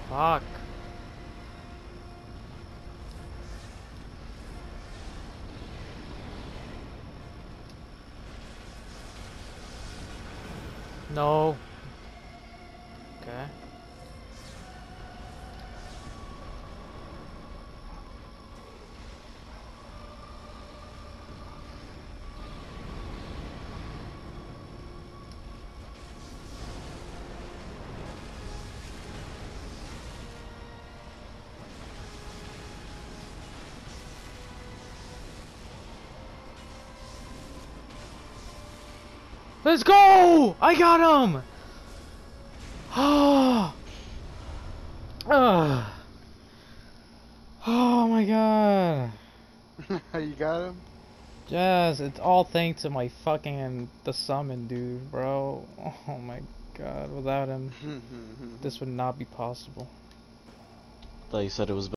Fuck. No. Okay. Let's go! I got him! Oh, oh my god. You got him? Yes, it's all thanks to my fucking the summon dude, bro. Oh my god, without him, this would not be possible. Thought you said it was